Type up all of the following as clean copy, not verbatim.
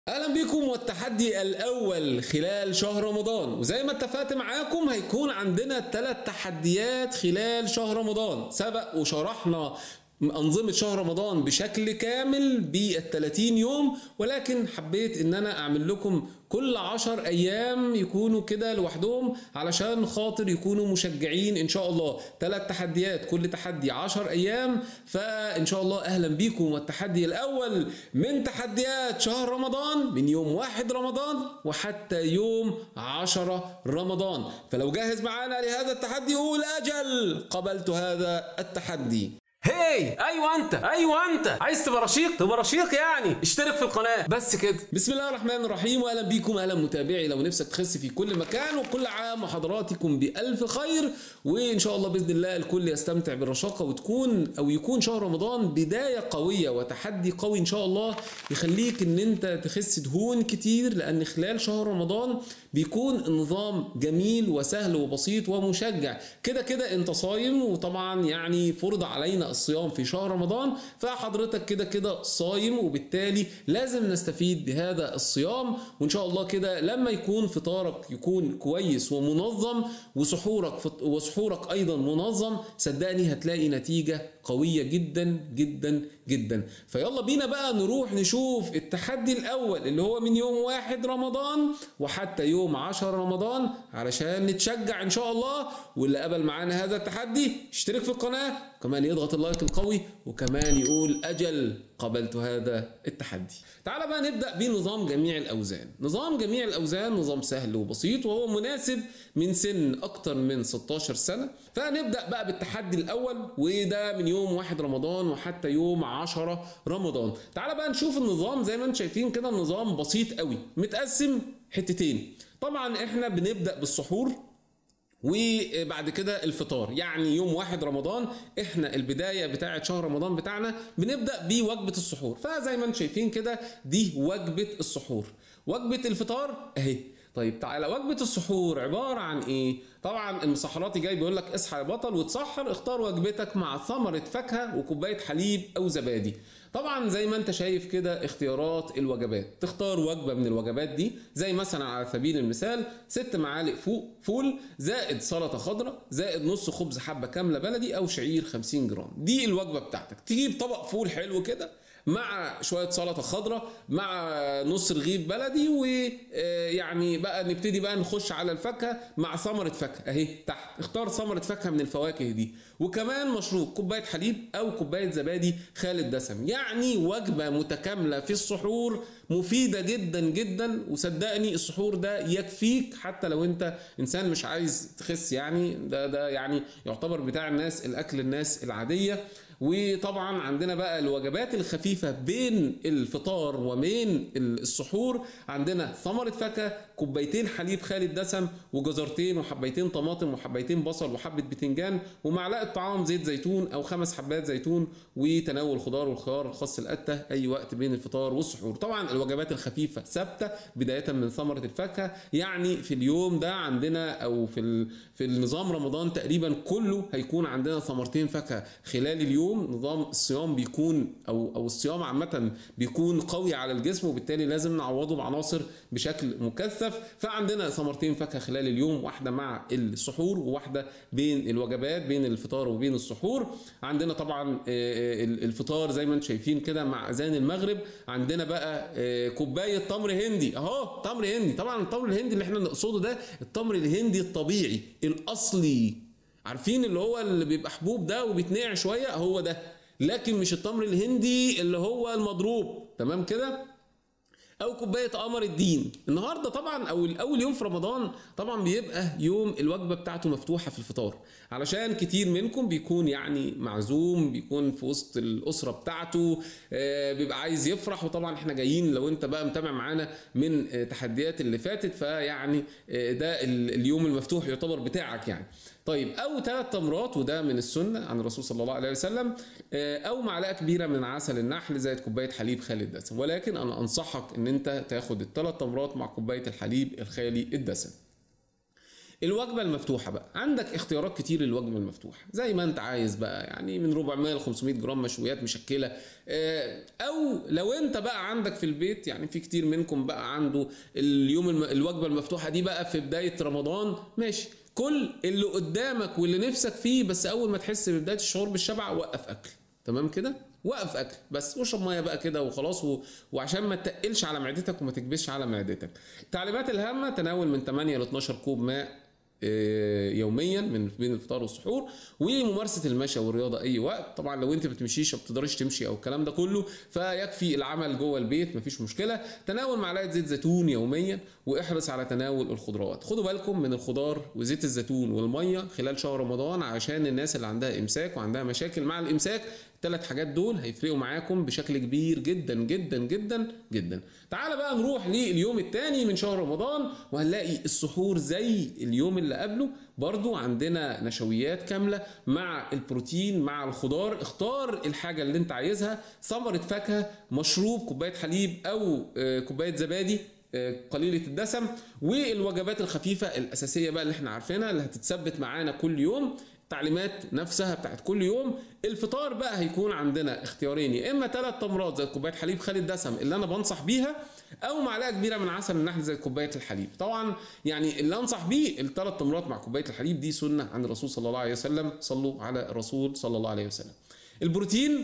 اهلا بيكم. والتحدي الاول خلال شهر رمضان، وزي ما اتفقت معاكم هيكون عندنا 3 تحديات خلال شهر رمضان. سبق وشرحنا أنظمة شهر رمضان بشكل كامل بال30 يوم، ولكن حبيت إن أنا أعمل لكم كل 10 أيام يكونوا كده لوحدهم علشان خاطر يكونوا مشجعين إن شاء الله. 3 تحديات، كل تحدي 10 أيام، فإن شاء الله أهلا بيكم. والتحدي الأول من تحديات شهر رمضان من يوم 1 رمضان وحتى يوم 10 رمضان. فلو جاهز معانا لهذا التحدي قول أجل قبلت هذا التحدي. ايوه انت عايز تبقى رشيق يعني اشترك في القناه بس كده. بسم الله الرحمن الرحيم، واهلا بيكم. اهلا متابعي، لو نفسك تخس في كل مكان، وكل عام وحضراتكم بالف خير، وان شاء الله باذن الله الكل يستمتع بالرشاقه، يكون شهر رمضان بدايه قويه وتحدي قوي ان شاء الله يخليك ان انت تخس دهون كتير، لان خلال شهر رمضان بيكون النظام جميل وسهل وبسيط ومشجع. كده كده انت صايم، وطبعا يعني فرض علينا الصيام في شهر رمضان، فحضرتك كده كده صايم، وبالتالي لازم نستفيد بهذا الصيام. وان شاء الله كده لما يكون فطارك يكون كويس ومنظم، وسحورك ايضا منظم، صدقني هتلاقي نتيجة قوية جدا جدا جدا. فيلا بينا بقى نروح نشوف التحدي الاول اللي هو من يوم 1 رمضان وحتى يوم 10 رمضان علشان نتشجع ان شاء الله. واللي قبل معانا هذا التحدي اشترك في القناة، كمان يضغط اللايك القوي، وكمان يقول اجل قبلت هذا التحدي. تعال بقى نبدأ بنظام جميع الأوزان. نظام جميع الأوزان نظام سهل وبسيط، وهو مناسب من سن أكتر من 16 سنة. فنبدأ بقى بالتحدي الأول، وده من يوم 1 رمضان وحتى يوم 10 رمضان. تعال بقى نشوف النظام. زي ما انتم شايفين كده النظام بسيط قوي، متقسم حتتين. طبعا احنا بنبدأ بالسحور، وبعد كده الفطار. يعني يوم 1 رمضان احنا البداية بتاعة شهر رمضان بتاعنا بنبدأ بوجبة السحور. فزي ما انتم شايفين كده دي وجبة السحور. وجبة الفطار اهي. طيب تعالى، وجبة السحور عبارة عن ايه؟ طبعا المسحراتي جاي بيقول لك اصحى يا بطل وتسحر، اختار وجبتك مع ثمرة فاكهة وكوباية حليب او زبادي. طبعا زي ما انت شايف كده اختيارات الوجبات، تختار وجبة من الوجبات دي، زي مثلا على سبيل المثال 6 معالق فول زائد سلطة خضراء زائد نص خبز حبة كاملة بلدي او شعير 50 جرام. دي الوجبة بتاعتك. تجيب طبق فول حلو كده مع شوية سلطة خضراء مع نص رغيف بلدي، ويعني بقى نبتدي بقى نخش على الفاكهة مع ثمرة فاكهة اهي تحت. اختار ثمرة فاكهة من الفواكه دي، وكمان مشروب كوباية حليب او كوباية زبادي خالي الدسم. يعني وجبة متكاملة في السحور مفيدة جدا جدا، وصدقني السحور ده يكفيك حتى لو انت انسان مش عايز تخس. يعني ده يعني يعتبر بتاع الناس، الاكل الناس العادية. وطبعا عندنا بقى الوجبات الخفيفة بين الفطار وبين السحور، عندنا ثمرة فاكهة، كوبايتين حليب خالي الدسم، وجزرتين وحبيتين طماطم وحبيتين بصل وحبة بتنجان، ومعلقة طعام زيت زيتون او 5 حبات زيتون، وتناول خضار والخيار خاص القتة اي وقت بين الفطار والسحور. طبعا الوجبات الخفيفة ثابتة بداية من ثمرة الفاكهة. يعني في اليوم ده عندنا او في النظام رمضان تقريبا كله هيكون عندنا ثمرتين فاكهة خلال اليوم. نظام الصيام بيكون او الصيام عامه بيكون قوي على الجسم، وبالتالي لازم نعوضه بعناصر بشكل مكثف. فعندنا ثمرتين فاكهه خلال اليوم، واحده مع السحور وواحده بين الوجبات بين الفطار وبين السحور. عندنا طبعا الفطار زي ما انتم شايفين كده مع اذان المغرب. عندنا بقى كوبايه تمر هندي اهو. تمر هندي، طبعا التمر الهندي اللي احنا نقصده ده التمر الهندي الطبيعي الاصلي، عارفين اللي هو اللي بيبقى حبوب ده وبيتنقع شويه، هو ده، لكن مش التمر الهندي اللي هو المضروب. تمام كده؟ او كوبايه قمر الدين. النهارده طبعا او الاول يوم في رمضان طبعا بيبقى يوم الوجبه بتاعته مفتوحه في الفطار، علشان كتير منكم بيكون يعني معزوم، بيكون في وسط الاسره بتاعته، بيبقى عايز يفرح. وطبعا احنا جايين، لو انت بقى متابع معانا من تحديات اللي فاتت، فيعني ده اليوم المفتوح يعتبر بتاعك يعني. طيب، او 3 تمرات، وده من السنه عن الرسول صلى الله عليه وسلم، او معلقه كبيره من عسل النحل زائد كوبايه حليب خالي الدسم. ولكن انا انصحك ان انت تاخد ال3 تمرات مع كوبايه الحليب الخالي الدسم. الوجبه المفتوحه بقى عندك اختيارات كتير للوجبه المفتوحه زي ما انت عايز بقى، يعني من 400 ل 500 جرام مشويات مشكله، او لو انت بقى عندك في البيت، يعني في كتير منكم بقى عنده الوجبه المفتوحه دي بقى في بدايه رمضان، ماشي، كل اللي قدامك واللي نفسك فيه، بس اول ما تحس ببدايه الشعور بالشبع وقف اكل، تمام كده، وقف اكل بس، واشرب ميه بقى كده وخلاص، وعشان ما تقلش على معدتك وما تكبسش على معدتك. التعليمات الهامه: تناول من 8 ل 12 كوب ماء يوميا من بين الفطار والسحور، وممارسه المشي والرياضه اي وقت. طبعا لو انت بتمشيش ما بتقدرش تمشي او الكلام ده كله، فيكفي العمل جوه البيت مفيش مشكله. تناول معلقه زيت زيتون يوميا، واحرص على تناول الخضروات. خدوا بالكم من الخضار وزيت الزيتون والميه خلال شهر رمضان، عشان الناس اللي عندها امساك وعندها مشاكل مع الامساك، الثلاث حاجات دول هيفرقوا معاكم بشكل كبير جدا جدا جدا جدا. تعال بقى نروح لليوم الثاني من شهر رمضان، وهنلاقي السحور زي اليوم اللي قبله، برضو عندنا نشويات كاملة مع البروتين مع الخضار. اختار الحاجة اللي انت عايزها، ثمرة فاكهة، مشروب، كوباية حليب او كوباية زبادي قليلة الدسم، والوجبات الخفيفة الأساسية بقى اللي احنا عارفينها اللي هتتثبت معانا كل يوم، التعليمات نفسها بتاعت كل يوم. الفطار بقى هيكون عندنا اختيارين، يا اما 3 تمرات زي كوبايه حليب خالي الدسم اللي انا بنصح بيها، او معلقه كبيره من عسل النحل زي كوبايه الحليب. طبعا يعني اللي انصح بيه ال3 تمرات مع كوبايه الحليب، دي سنه عن الرسول صلى الله عليه وسلم، صلوا على الرسول صلى الله عليه وسلم. البروتين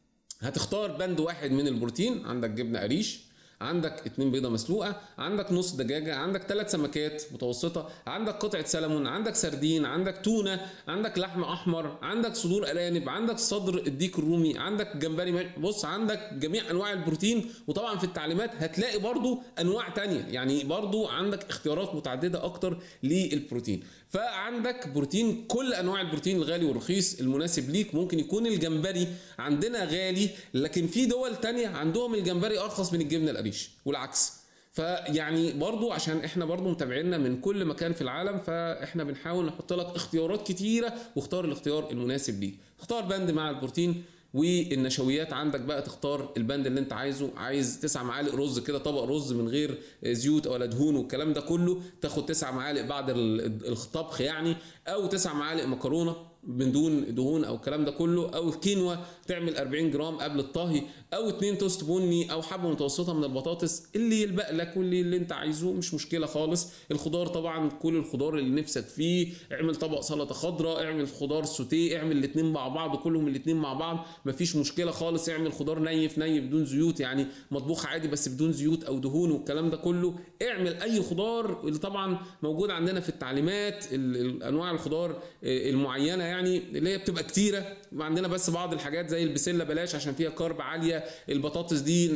هتختار بند واحد من البروتين، عندك جبنه قريش، عندك 2 بيضة مسلوقة، عندك نص دجاجة، عندك 3 سمكات متوسطة، عندك قطعة سلمون، عندك سردين، عندك تونة، عندك لحم أحمر، عندك صدور أرانب، عندك صدر الديك الرومي، عندك جمبري. بص عندك جميع أنواع البروتين، وطبعا في التعليمات هتلاقي برضو أنواع تانية، يعني برضو عندك اختيارات متعددة أكتر للبروتين. فعندك بروتين، كل أنواع البروتين الغالي والرخيص المناسب ليك. ممكن يكون الجمبري عندنا غالي، لكن في دول تانية عندهم الجمبري أرخص من الجبنة القريش والعكس. فيعني برضو عشان احنا برضو متابعينا من كل مكان في العالم، فاحنا بنحاول نحط لك اختيارات كتيرة، واختار الاختيار المناسب ليك. اختار بند مع البروتين. والنشويات عندك بقى تختار البند اللي انت عايزه، عايز 9 معالق رز كده، طبق رز من غير زيوت ولا دهون والكلام ده كله، تاخد 9 معالق بعد الطبخ يعني، او 9 معالق مكرونه من دون دهون او الكلام ده كله، او الكينوا تعمل 40 جرام قبل الطهي، او 2 توست بني، او حبه متوسطه من البطاطس، اللي يلبق لك واللي انت عايزه مش مشكله خالص. الخضار طبعا كل الخضار اللي نفسك فيه، اعمل طبق سلطه خضراء، اعمل خضار سوتيه، اعمل الاثنين مع بعض، كلهم الاثنين مع بعض مفيش مشكله خالص. اعمل خضار ني بدون زيوت، يعني مطبوخ عادي بس بدون زيوت او دهون والكلام ده كله. اعمل اي خضار اللي طبعا موجود عندنا في التعليمات، انواع الخضار المعينه يعني اللي هي بتبقى كتيره. عندنا بس بعض الحاجات زي البسله بلاش عشان فيها كارب عاليه، البطاطس دي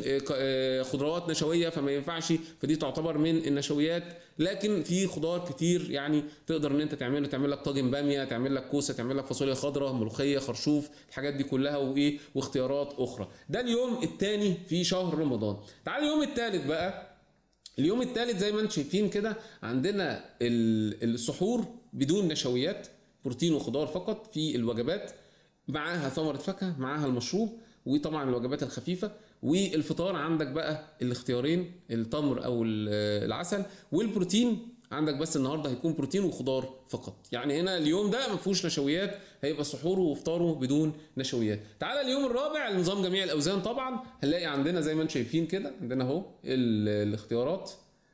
خضروات نشويه فما ينفعش، فدي تعتبر من النشويات. لكن في خضار كتير يعني تقدر ان انت تعمل لك طاجن باميه، تعمل لك كوسه، تعمل لك فاصوليا خضراء، ملوخيه، خرشوف، الحاجات دي كلها وايه واختيارات اخرى. ده اليوم الثاني في شهر رمضان. تعال اليوم الثالث بقى. اليوم الثالث زي ما انتم شايفين كده، عندنا السحور بدون نشويات، بروتين وخضار فقط في الوجبات، معاها ثمرة فاكهة، معاها المشروب، وطبعا الوجبات الخفيفة. والفطار عندك بقى الاختيارين، التمر او العسل. والبروتين عندك بس النهارده هيكون بروتين وخضار فقط، يعني هنا اليوم ده ما فيهوش نشويات، هيبقى سحوره وفطاره بدون نشويات. تعالى اليوم الرابع، نظام جميع الاوزان. طبعا هنلاقي عندنا زي ما انتم شايفين كده، عندنا اهو الاختيارات،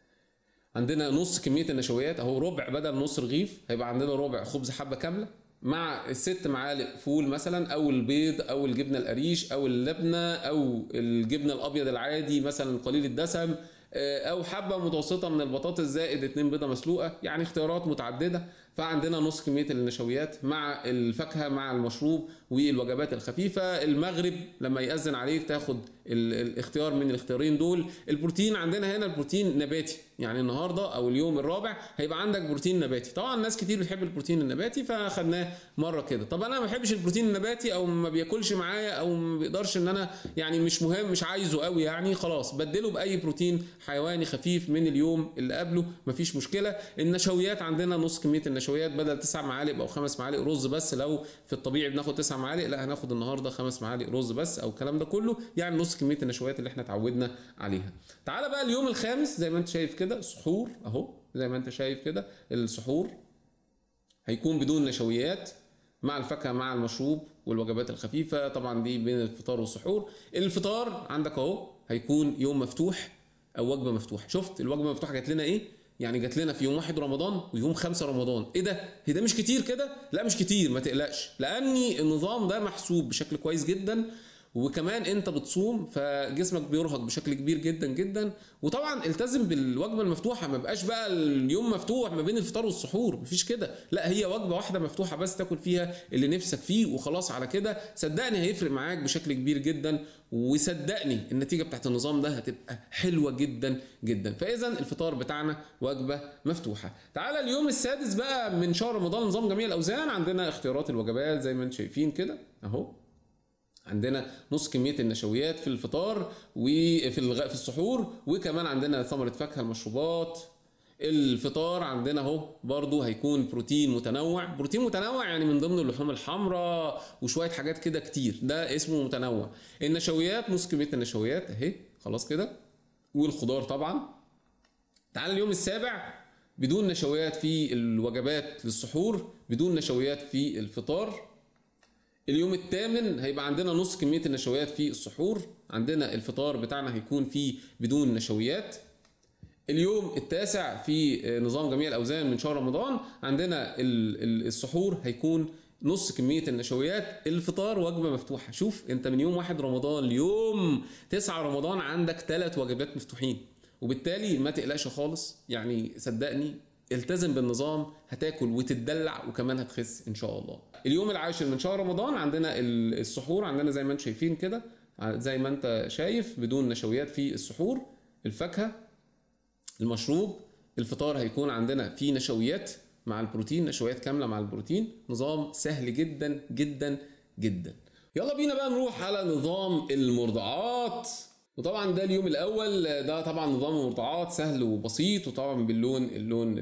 عندنا نص كميه النشويات اهو، ربع بدل نص رغيف، هيبقى عندنا ربع خبز حبه كامله مع 6 معالق فول مثلا، او البيض، او الجبنه القريش، او اللبنه، او الجبنه الابيض العادي مثلا قليل الدسم، او حبه متوسطه من البطاطس زائد 2 بيضه مسلوقه، يعني اختيارات متعدده. فعندنا نص كميه النشويات مع الفاكهه مع المشروب والوجبات الخفيفه. المغرب لما يأذن عليك تاخد الاختيار من الاختيارين دول. البروتين عندنا هنا البروتين نباتي، يعني النهارده او اليوم الرابع هيبقى عندك بروتين نباتي. طبعا ناس كتير بتحب البروتين النباتي فاخدناه مره كده. طب انا ما بحبش البروتين النباتي او ما بياكلش معايا او ما بيقدرش ان انا يعني مش مهم مش عايزه قوي، يعني خلاص بدله باي بروتين حيواني خفيف من اليوم اللي قبله مفيش مشكله. النشويات عندنا نص كميه النشويات، بدل 9 معالق او 5 معالق رز بس، لو في الطبيعي بناخد 9 معالق لا هناخد النهارده 5 معالق رز بس او الكلام ده كله، يعني نص كميه النشويات اللي احنا اتعودنا عليها. تعالى بقى اليوم الخامس زي ما انت شايف كده، سحور اهو زي ما انت شايف كده السحور هيكون بدون نشويات مع الفاكهه مع المشروب والوجبات الخفيفه، طبعا دي بين الفطار والسحور. الفطار عندك اهو هيكون يوم مفتوح او وجبه مفتوحه. شفت الوجبه المفتوحه جات لنا ايه؟ يعني جات لنا في يوم 1 رمضان ويوم 5 رمضان. ايه ده؟ هي ده مش كتير كده؟ لا مش كتير، ما تقلقش، لاني النظام ده محسوب بشكل كويس جدا، وكمان انت بتصوم فجسمك بيرهق بشكل كبير جدا جدا. وطبعا التزم بالوجبه المفتوحه، ما بقاش بقى اليوم مفتوح ما بين الفطار والسحور، مفيش كده، لا هي وجبه واحده مفتوحه بس تاكل فيها اللي نفسك فيه وخلاص على كده. صدقني هيفرق معاك بشكل كبير جدا، وصدقني النتيجه بتاعت النظام ده هتبقى حلوه جدا جدا. فاذا الفطار بتاعنا وجبه مفتوحه. تعالى اليوم السادس بقى من شهر رمضان، نظام جميع الاوزان. عندنا اختيارات الوجبات زي ما انتم شايفين كده اهو. عندنا نص كميه النشويات في الفطار وفي السحور، وكمان عندنا ثمره فاكهه المشروبات. الفطار عندنا اهو برضو هيكون بروتين متنوع. بروتين متنوع يعني من ضمن اللحوم الحمراء وشويه حاجات كده كتير، ده اسمه متنوع. النشويات نص كميه النشويات اهي خلاص كده، والخضار طبعا. تعال اليوم السابع بدون نشويات في الوجبات للسحور، بدون نشويات في الفطار. اليوم الثامن هيبقى عندنا نص كمية النشويات في السحور. عندنا الفطار بتاعنا هيكون فيه بدون نشويات. اليوم التاسع في نظام جميع الأوزان من شهر رمضان عندنا السحور هيكون نص كمية النشويات. الفطار وجبة مفتوحة. شوف انت من يوم 1 رمضان ليوم 9 رمضان عندك 3 وجبات مفتوحين، وبالتالي ما تقلقش خالص، يعني صدقني التزم بالنظام، هتاكل وتتدلع وكمان هتخس ان شاء الله. اليوم العاشر من شهر رمضان عندنا السحور، عندنا زي ما انتم شايفين كده، زي ما انت شايف بدون نشويات في السحور. الفاكهة، المشروب. الفطار هيكون عندنا فيه نشويات مع البروتين، نشويات كاملة مع البروتين. نظام سهل جدا جدا جدا. يلا بينا بقى نروح على نظام المرضعات. وطبعا ده اليوم الاول، ده طبعا نظام المرضعات سهل وبسيط، وطبعا اللون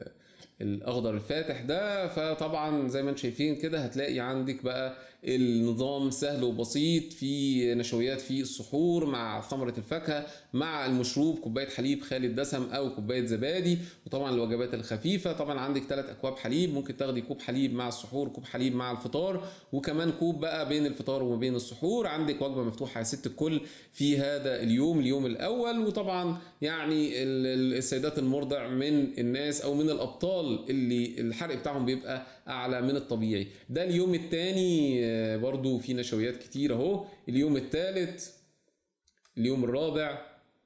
الاخضر الفاتح ده. فطبعا زي ما انتم شايفين كده هتلاقي عندك بقى النظام سهل وبسيط، في نشويات في السحور مع ثمرة الفاكهة مع المشروب، كوباية حليب خالي الدسم او كوباية زبادي. وطبعا الوجبات الخفيفة طبعا عندك 3 اكواب حليب، ممكن تاخدي كوب حليب مع السحور، كوب حليب مع الفطار، وكمان كوب بقى بين الفطار وما بين السحور. عندك وجبة مفتوحة يا ست الكل في هذا اليوم الاول. وطبعا يعني السيدات المرضع من الناس او من الابطال اللي الحرق بتاعهم بيبقى اعلى من الطبيعي. ده اليوم الثاني برضو في نشويات كتير اهو. اليوم الثالث، اليوم الرابع،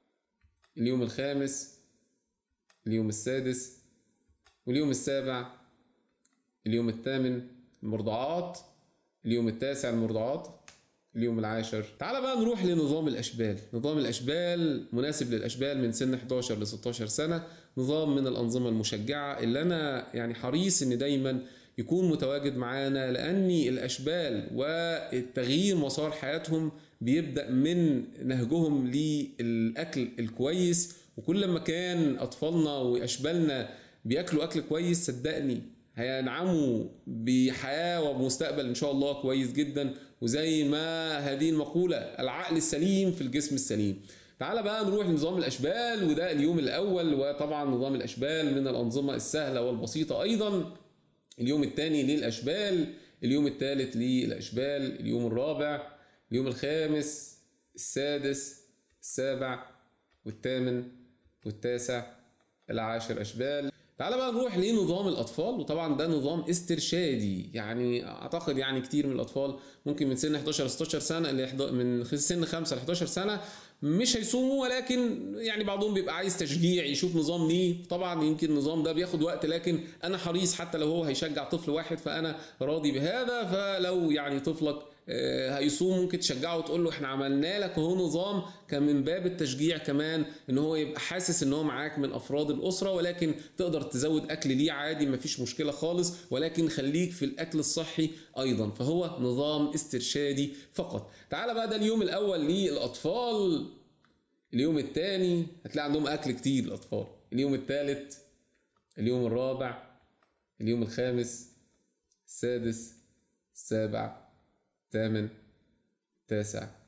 اليوم الخامس، اليوم السادس، واليوم السابع، اليوم الثامن المرضعات، اليوم التاسع المرضعات، اليوم العاشر. تعال بقى نروح لنظام الأشبال. نظام الأشبال مناسب للأشبال من سن 11 ل 16 سنة. نظام من الأنظمة المشجعة اللي أنا يعني حريص إن دايما يكون متواجد معانا، لأن الأشبال والتغيير مسار حياتهم بيبدأ من نهجهم للأكل الكويس. وكل ما كان أطفالنا وأشبالنا بيأكلوا أكل كويس صدقني هينعموا بحياة ومستقبل إن شاء الله كويس جدا. وزي ما هذه المقولة، العقل السليم في الجسم السليم. تعال بقى نروح لنظام الأشبال، وده اليوم الأول. وطبعا نظام الأشبال من الأنظمة السهلة والبسيطة أيضا. اليوم الثاني للأشبال، اليوم الثالث للأشبال، اليوم الرابع، اليوم الخامس، السادس، السابع، والثامن، والتاسع، العاشر أشبال. تعال بقى نروح لنظام الأطفال. وطبعا ده نظام استرشادي، يعني أعتقد يعني كتير من الأطفال ممكن من سن 11 ل 16 سنة، من سن 5 ل 11 سنة مش هيصوموا، ولكن يعني بعضهم بيبقى عايز تشجيع يشوف نظام ليه. طبعا يمكن النظام ده بياخد وقت، لكن انا حريص حتى لو هو هيشجع طفل واحد فانا راضي بهذا. فلو يعني طفلك هيصوم ممكن تشجعه وتقول له احنا عملنا لك اهو نظام، كان من باب التشجيع كمان ان هو يبقى حاسس ان هو معاك من افراد الاسره. ولكن تقدر تزود اكل ليه عادي، مفيش مشكله خالص، ولكن خليك في الاكل الصحي ايضا. فهو نظام استرشادي فقط. تعال بقى ده اليوم الاول للاطفال. اليوم الثاني هتلاقي عندهم اكل كتير الاطفال. اليوم الثالث، اليوم الرابع، اليوم الخامس، السادس، السابع، الثامن، التاسع،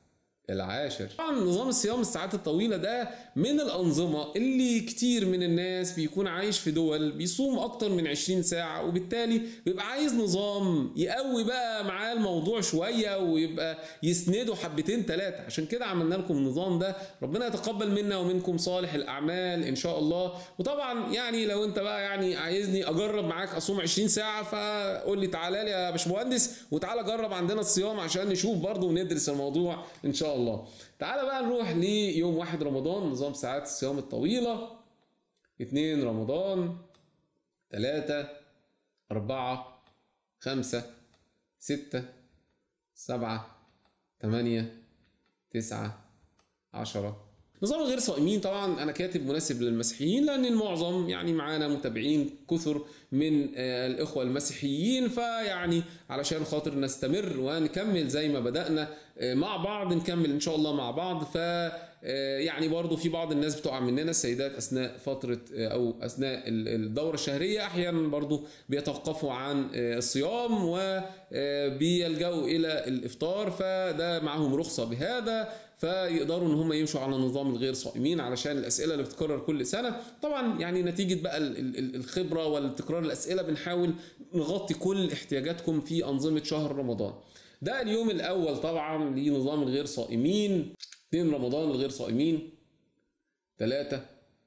العاشر. طبعا نظام الصيام الساعات الطويلة ده من الأنظمة اللي كتير من الناس بيكون عايش في دول بيصوم أكتر من 20 ساعة، وبالتالي بيبقى عايز نظام يقوي بقى معاه الموضوع شوية ويبقى يسنده حبتين ثلاثة. عشان كده عملنا لكم النظام ده. ربنا يتقبل منا ومنكم صالح الأعمال إن شاء الله. وطبعا يعني لو أنت بقى يعني عايزني أجرب معاك أصوم 20 ساعة فقول لي تعالى لي يا باشمهندس وتعالى جرب عندنا الصيام عشان نشوف برضه وندرس الموضوع إن شاء الله. تعالى بقى نروح ليوم 1 رمضان، نظام ساعات الصيام الطويلة. 2 رمضان، 3 4 5 6 7 8 9 10. نظام الغير صائمين طبعا انا كاتب مناسب للمسيحيين لان المعظم يعني معانا متابعين كثر من الاخوه المسيحيين، فيعني علشان خاطر نستمر ونكمل زي ما بدأنا مع بعض نكمل ان شاء الله مع بعض. ف يعني برضو في بعض الناس بتقع مننا السيدات اثناء فتره او اثناء الدوره الشهريه احيانا برضو بيتوقفوا عن الصيام وبيلجأوا الى الافطار، فده معهم رخصه بهذا فيقدروا ان هم يمشوا على نظام الغير صائمين علشان الاسئله اللي بتتكرر كل سنه. طبعا يعني نتيجه بقى الخبره والتكرار الاسئله بنحاول نغطي كل احتياجاتكم في انظمه شهر رمضان. ده اليوم الاول طبعا لنظام الغير صائمين. 2 رمضان الغير صائمين، 3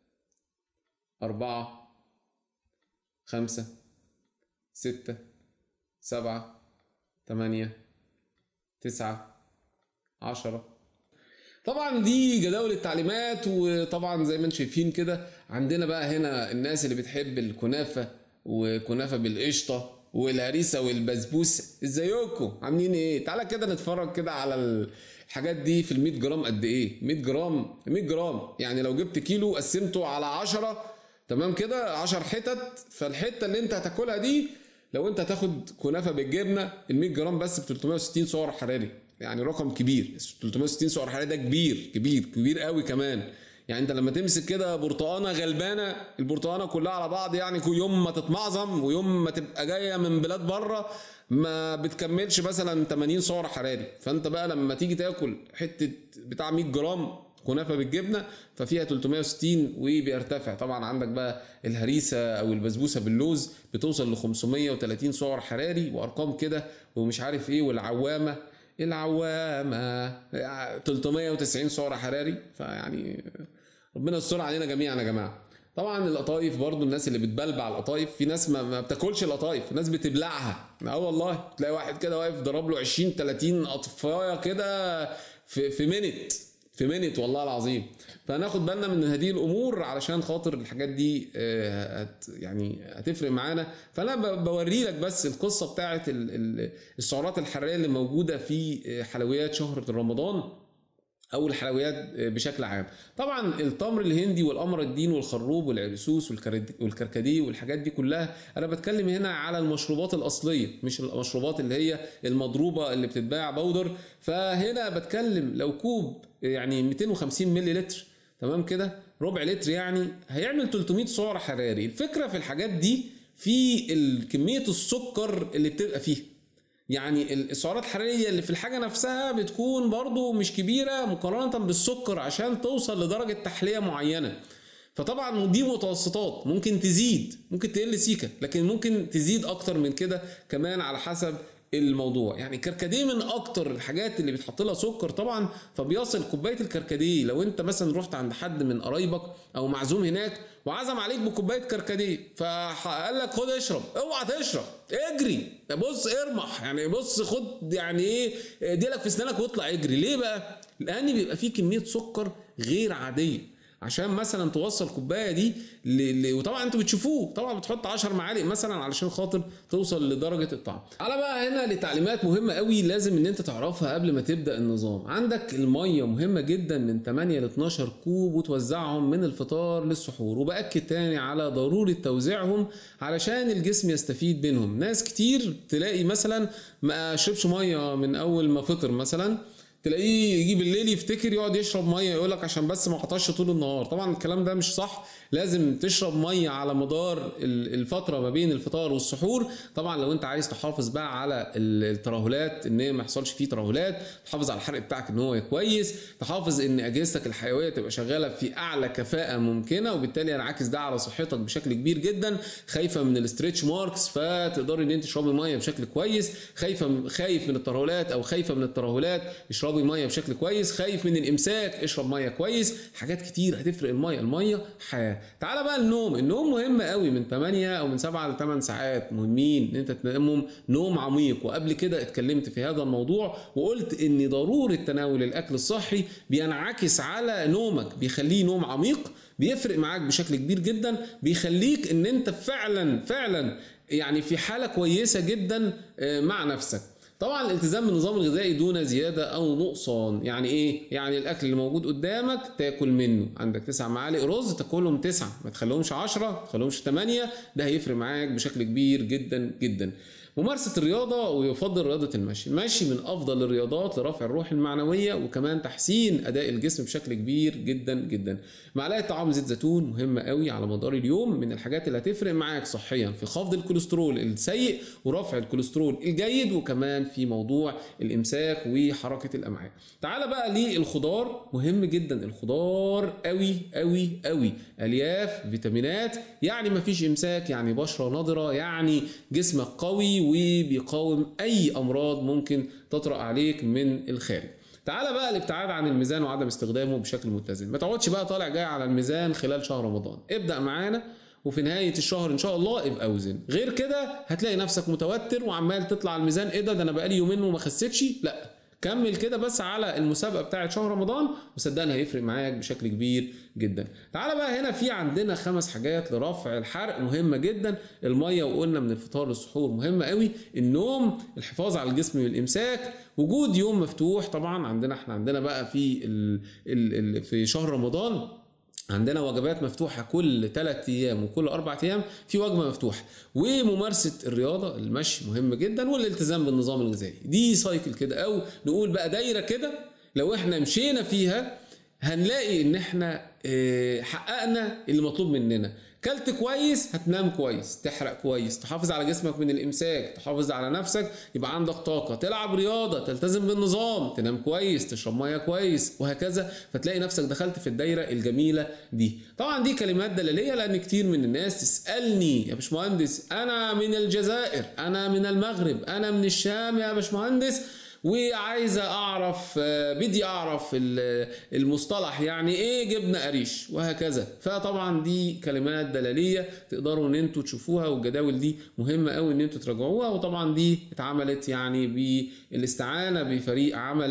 4 5 6 7 8 9 10. طبعا دي جداول التعليمات. وطبعا زي ما انتم شايفين كده عندنا بقى هنا الناس اللي بتحب الكنافه وكنافه بالقشطه والهريسه والبسبوس. ازيكم عاملين ايه؟ تعالى كده نتفرج كده على الحاجات دي في ال100 جرام قد ايه. 100 جرام 100 جرام يعني لو جبت كيلو قسمته على 10 تمام كده 10 حتت، فالحته اللي انت هتاكلها دي لو انت هتاخد كنافه بالجبنه ال100 جرام بس ب 360 سعر حراري. يعني رقم كبير. 360 سعر حراري ده كبير كبير كبير قوي كمان. يعني انت لما تمسك كده برتقانه غلبانه، البرتقانه كلها على بعض يعني يوم ما تتمعظم ويوم ما تبقى جايه من بلاد بره ما بتكملش مثلا 80 سعر حراري. فانت بقى لما تيجي تاكل حته بتاع 100 جرام كنافه بالجبنه ففيها 360 وبيرتفع. طبعا عندك بقى الهريسه او البسبوسه باللوز بتوصل ل 530 سعر حراري وارقام كده ومش عارف ايه. والعوامه 390 سعر حراري. فيعني ربنا يستر علينا جميعا يا جماعه. طبعا القطايف برضو الناس اللي بتبلبع القطايف، في ناس ما بتاكلش القطايف، ناس بتبلعها. والله تلاقي واحد كده واقف ضرب له 20 30 قطفايه كده في منت والله العظيم. فناخد بالنا من هذه الامور علشان خاطر الحاجات دي يعني هتفرق معانا. فانا بوري لك بس القصه بتاعه السعرات الحراريه اللي موجوده في حلويات شهر رمضان او الحلويات بشكل عام. طبعا التمر الهندي والقمر الدين والخروب والعرسوس والكركديه والحاجات دي كلها انا بتكلم هنا على المشروبات الاصليه مش المشروبات اللي هي المضروبه اللي بتتباع بودر. فهنا بتكلم لو كوب يعني 250 ملي لتر تمام كده ربع لتر يعني هيعمل 300 سعر حراري. الفكره في الحاجات دي في كميه السكر اللي بتبقى فيها. يعني السعرات الحراريه اللي في الحاجه نفسها بتكون برضو مش كبيره مقارنه بالسكر عشان توصل لدرجه تحليه معينه. فطبعا دي متوسطات ممكن تزيد ممكن تقل سيكه لكن ممكن تزيد اكتر من كده كمان على حسب الموضوع. يعني الكركديه من اكتر الحاجات اللي بيتحط لها سكر طبعا. فبيصل كوبايه الكركديه لو انت مثلا رحت عند حد من قرايبك او معزوم هناك وعزم عليك بكوبايه كركديه فقال لك خد اشرب، اوعى تشرب اجري بص ارمح يعني بص خد يعني ايه ديلك في اسنانك واطلع اجري. ليه بقى؟ لان بيبقى فيه كميه سكر غير عاديه عشان مثلا توصل كوبايه دي وطبعا انتوا بتشوفوه طبعا بتحط 10 معالق مثلا علشان خاطر توصل لدرجه الطعم. على بقى هنا لتعليمات مهمه قوي لازم ان انت تعرفها قبل ما تبدا النظام. عندك الميه مهمه جدا من 8 ل 12 كوب وتوزعهم من الفطار للسحور. وباكد تاني على ضروره توزيعهم علشان الجسم يستفيد منهم. ناس كتير تلاقي مثلا ما شربش ميه من اول ما فطر مثلا تلاقيه يجي بالليل يفتكر يقعد يشرب ميه، يقول لك عشان بس ما عطش طول النهار. طبعا الكلام ده مش صح، لازم تشرب ميه على مدار الفتره ما بين الفطار والسحور. طبعا لو انت عايز تحافظ بقى على الترهلات ان ما يحصلش فيه ترهلات، تحافظ على الحرق بتاعك ان هو كويس، تحافظ ان اجهزتك الحيويه تبقى شغاله في اعلى كفاءه ممكنه، وبالتالي ينعكس ده على صحتك بشكل كبير جدا. خايفه من الاستريتش ماركس فتقدري ان انت تشربي ميه بشكل كويس، خايف من الترهلات او خايفه من الترهلات اشربي ميه بشكل كويس، خايف من الامساك اشرب ميه كويس. حاجات كتير هتفرق. الميه حياه. تعالى بقى النوم مهم قوي، من 8 او من 7 ل 8 ساعات مهمين ان انت تنامهم نوم عميق. وقبل كده اتكلمت في هذا الموضوع وقلت ان ضروره تناول الاكل الصحي بينعكس على نومك، بيخليه نوم عميق، بيفرق معاك بشكل كبير جدا، بيخليك ان انت فعلا يعني في حاله كويسه جدا مع نفسك. طبعا الالتزام بالنظام الغذائي دون زياده او نقصان. يعني ايه؟ يعني الاكل اللي موجود قدامك تاكل منه. عندك 9 معالق رز تاكلهم 9، ما تخليهمش 10، ما تخليهمش 8. ده هيفرق معاك بشكل كبير جدا جدا. ممارسة الرياضة، ويفضل رياضة المشي. المشي من أفضل الرياضات لرفع الروح المعنوية وكمان تحسين أداء الجسم بشكل كبير جدا جدا. معلقة طعام زيت زيتون مهمة قوي على مدار اليوم، من الحاجات اللي هتفرق معاك صحيا في خفض الكوليسترول السيء ورفع الكوليسترول الجيد، وكمان في موضوع الإمساك وحركة الأمعاء. تعال بقى للخضار. مهم جدا الخضار قوي قوي قوي. ألياف، فيتامينات، يعني مفيش إمساك، يعني بشرة نضرة، يعني جسمك قوي وبيقاوم اي امراض ممكن تطرأ عليك من الخارج. تعال بقى الابتعاد عن الميزان وعدم استخدامه بشكل متزن. ما تقعدش بقى طالع جاي على الميزان خلال شهر رمضان. ابدأ معانا وفي نهاية الشهر ان شاء الله ابقى اوزن. غير كده هتلاقي نفسك متوتر وعمال تطلع على الميزان، ايه ده انا بقالي يومين وما خسيتش. لا، كمل كده بس على المسابقه بتاعه شهر رمضان، وصدقني هيفرق معاك بشكل كبير جدا. تعالى بقى هنا في عندنا 5 حاجات لرفع الحرق مهمه جدا. الميه، وقلنا من الفطار للسحور مهمه قوي. النوم، الحفاظ على الجسم من الامساك، وجود يوم مفتوح. طبعا احنا عندنا بقى في شهر رمضان عندنا وجبات مفتوحة كل 3 أيام وكل 4 أيام في وجبة مفتوحة. وممارسة الرياضة، المشي مهم جدا، والالتزام بالنظام الغذائي. دي سايكل كده، أو نقول بقى دايرة كده. لو احنا مشينا فيها هنلاقي ان احنا حققنا اللي مطلوب مننا. كلت كويس هتنام كويس، تحرق كويس، تحافظ على جسمك من الامساك، تحافظ على نفسك يبقى عندك طاقه، تلعب رياضه، تلتزم بالنظام، تنام كويس، تشرب ميه كويس، وهكذا. فتلاقي نفسك دخلت في الدايره الجميله دي. طبعا دي كلمات دلاليه، لان كتير من الناس تسالني يا باشمهندس انا من الجزائر، انا من المغرب، انا من الشام يا باشمهندس، وعايزه اعرف، بدي اعرف المصطلح يعني ايه جبنه قريش وهكذا. فطبعا دي كلمات دلاليه تقدروا ان انتوا تشوفوها، والجداول دي مهمه قوي ان انتوا تراجعوها. وطبعا دي اتعملت يعني بالاستعانه بفريق عمل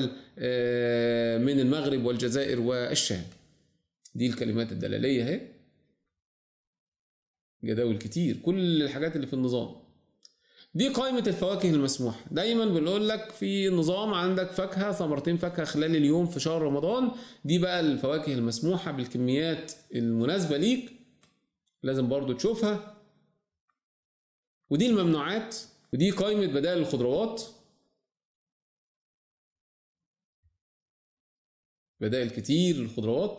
من المغرب والجزائر والشام. دي الكلمات الدلاليه اهي، جداول كتير، كل الحاجات اللي في النظام. دي قائمة الفواكه المسموحة. دايما بنقول لك في نظام عندك فاكهة، 2 فاكهة خلال اليوم في شهر رمضان. دي بقى الفواكه المسموحة بالكميات المناسبة ليك، لازم برضو تشوفها. ودي الممنوعات، ودي قائمة بدائل الخضروات، بدائل كتير للخضروات.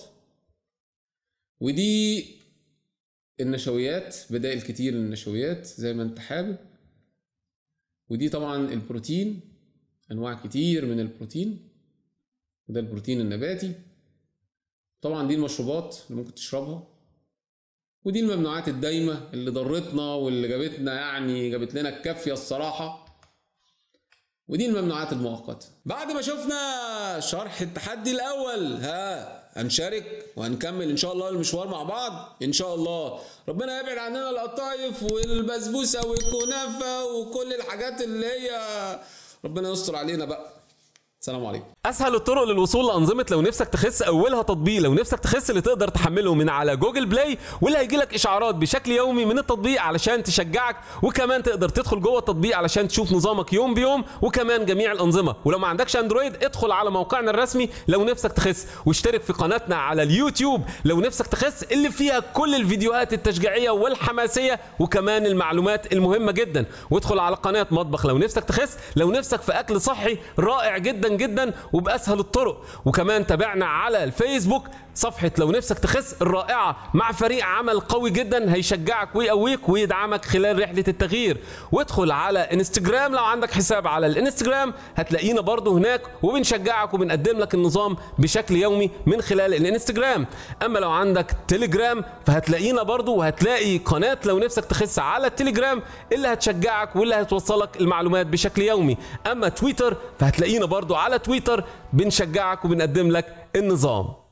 ودي النشويات، بدائل كتير للنشويات زي ما انت حابب. ودي طبعا البروتين، انواع كتير من البروتين، وده البروتين النباتي. طبعا دي المشروبات اللي ممكن تشربها. ودي الممنوعات الدايمه اللي ضرتنا واللي جابت لنا الكافيه الصراحه. ودي الممنوعات المؤقته. بعد ما شفنا شرح التحدي الاول، هنشارك وهنكمل ان شاء الله المشوار مع بعض ان شاء الله. ربنا يبعد عننا القطايف والبسبوسه والكنافه وكل الحاجات اللي هي ربنا يستر علينا بقى. السلام عليكم. اسهل الطرق للوصول لانظمه لو نفسك تخس، اولها تطبيق لو نفسك تخس اللي تقدر تحمله من على جوجل بلاي، واللي هيجي لك اشعارات بشكل يومي من التطبيق علشان تشجعك. وكمان تقدر تدخل جوه التطبيق علشان تشوف نظامك يوم بيوم، وكمان جميع الانظمه. ولو ما عندكش اندرويد ادخل على موقعنا الرسمي لو نفسك تخس، واشترك في قناتنا على اليوتيوب لو نفسك تخس، اللي فيها كل الفيديوهات التشجيعيه والحماسيه وكمان المعلومات المهمه جدا. وادخل على قناه مطبخ لو نفسك تخس، لو نفسك في اكل صحي رائع جدا جدا وباسهل الطرق. وكمان تابعنا على الفيسبوك صفحة لو نفسك تخس الرائعة مع فريق عمل قوي جدا هيشجعك ويقويك ويدعمك خلال رحلة التغيير. وادخل على انستجرام لو عندك حساب على الانستجرام هتلاقينا برضو هناك وبنشجعك وبنقدم لك النظام بشكل يومي من خلال الانستجرام. اما لو عندك تليجرام فهتلاقينا برضو وهتلاقي قناة لو نفسك تخس على التليجرام اللي هتشجعك واللي هتوصلك المعلومات بشكل يومي. اما تويتر فهتلاقينا برضو على تويتر بنشجعك وبنقدم لك النظام.